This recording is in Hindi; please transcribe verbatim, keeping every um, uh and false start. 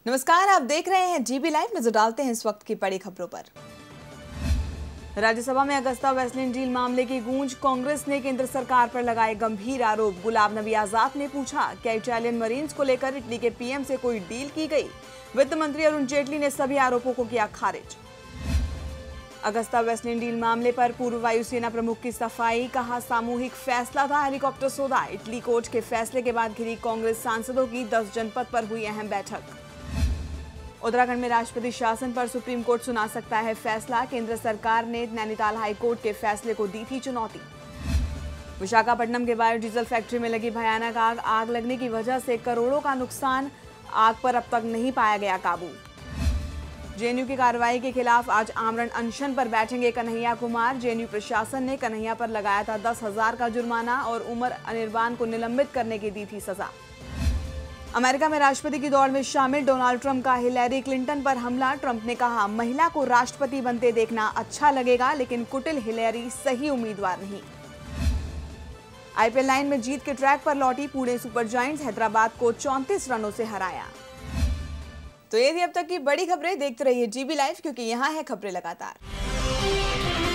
नमस्कार, आप देख रहे हैं जीबी लाइव। नजर डालते हैं इस वक्त की बड़ी खबरों पर। राज्यसभा में अगस्ता वेस्टलैंड डील मामले की गूंज। कांग्रेस ने केंद्र सरकार पर लगाए गंभीर आरोप। गुलाम नबी आजाद ने पूछा, क्या इटालियन मरीन्स को लेकर इटली के पीएम से कोई डील की गई? वित्त मंत्री अरुण जेटली ने सभी आरोपों को किया खारिज। अगस्ता वेस्टलैंड डील मामले पर पूर्व वायुसेना प्रमुख की सफाई। कहा, सामूहिक फैसला था, हेलीकॉप्टर सौदा। इटली कोर्ट के फैसले के बाद घिरी कांग्रेस सांसदों की दस जनपद पर हुई अहम बैठक। उत्तराखंड में राष्ट्रपति शासन पर सुप्रीम कोर्ट सुना सकता है फैसला। केंद्र सरकार ने नैनीताल हाई कोर्ट के फैसले को दी थी चुनौती। विशाखापट्टनम के बायोडीजल फैक्ट्री में लगी भयानक आग। आग लगने की वजह से करोड़ों का नुकसान। आग पर अब तक नहीं पाया गया काबू। जेएनयू की कार्रवाई के खिलाफ आज आमरण अनशन पर बैठेंगे कन्हैया कुमार। जेएनयू प्रशासन ने कन्हैया पर लगाया था दस हजार का जुर्माना और उमर अनिर्बान को निलंबित करने की दी थी सजा। अमेरिका में राष्ट्रपति की दौड़ में शामिल डोनाल्ड ट्रंप का हिलेरी क्लिंटन पर हमला। ट्रंप ने कहा, महिला को राष्ट्रपति बनते देखना अच्छा लगेगा, लेकिन कुटिल हिलेरी सही उम्मीदवार नहीं। आईपीएल नाइन में जीत के ट्रैक पर लौटी पुणे सुपर जायंट्स। हैदराबाद को चौंतीस रनों से हराया। तो ये थी अब तक की बड़ी खबरें। देखते रहिए जीबी लाइव, क्योंकि यहाँ है खबरें लगातार।